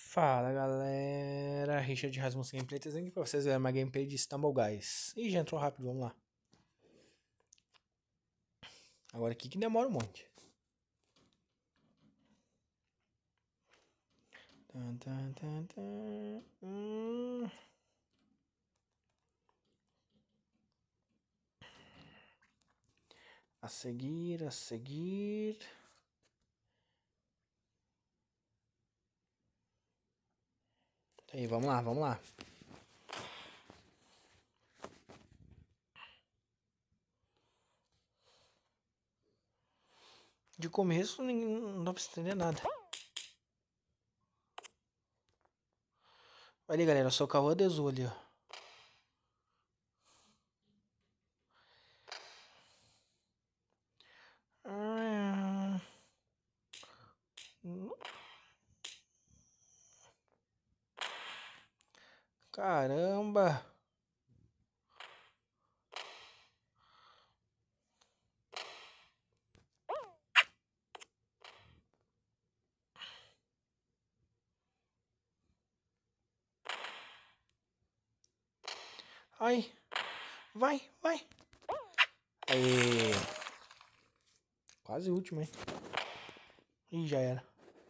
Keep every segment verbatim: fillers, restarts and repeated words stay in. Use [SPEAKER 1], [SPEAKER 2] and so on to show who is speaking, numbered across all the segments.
[SPEAKER 1] Fala galera, Richard Rasmussen Gameplay trazendo aqui pra vocês verem uma gameplay de Stumble Guys. Ih, já entrou rápido, vamos lá. Agora aqui que demora um monte. Tan, tan, tan, tan. Hum. A seguir, a seguir. Aí, vamos lá, vamos lá. De começo não dá pra entender nada. Olha ali, galera, eu sou o Cauã Dezu ali, ó. Ah, caramba! Ai! Vai, vai! Aê! Quase o último, hein? Ih, já era.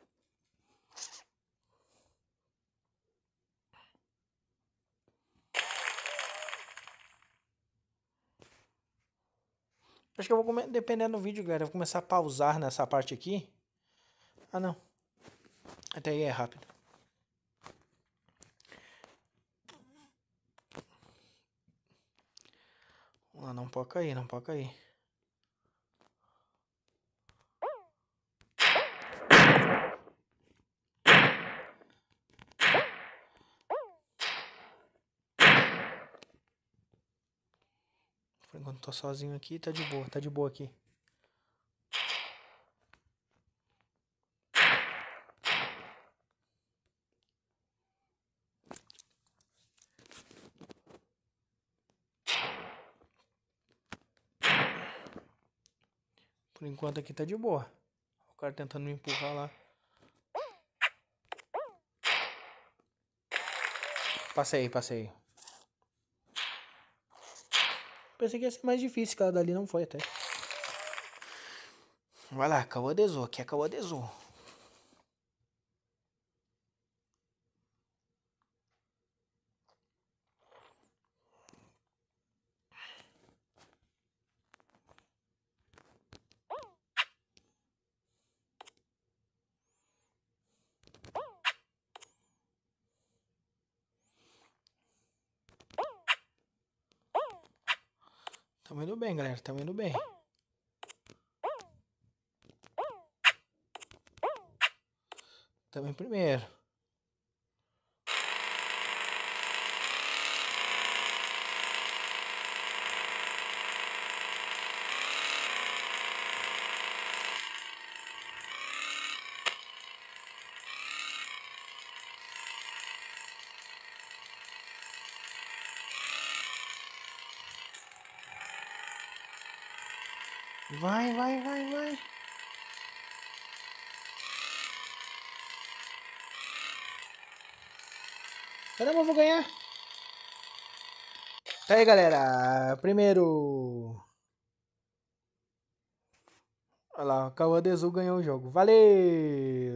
[SPEAKER 1] Acho que eu vou comer, dependendo do vídeo, galera, eu vou começar a pausar nessa parte aqui. Ah, não. Até aí é rápido. Vamos lá, não pode cair, não pode cair. Por enquanto tô sozinho aqui, tá de boa, tá de boa aqui. Por enquanto aqui tá de boa. O cara tentando me empurrar lá. Passei, passei. Pensei que ia ser mais difícil, aquela dali não foi até. Vai lá, Cauã Dezu, aqui é Cauã Dezu. Tamo indo bem, galera, tamo indo bem. Tamo em primeiro. Vai, vai, vai, vai. Caramba, eu vou ganhar. Tá aí, galera. Primeiro. Olha lá, o Cauã Dezu ganhou o jogo. Valeu!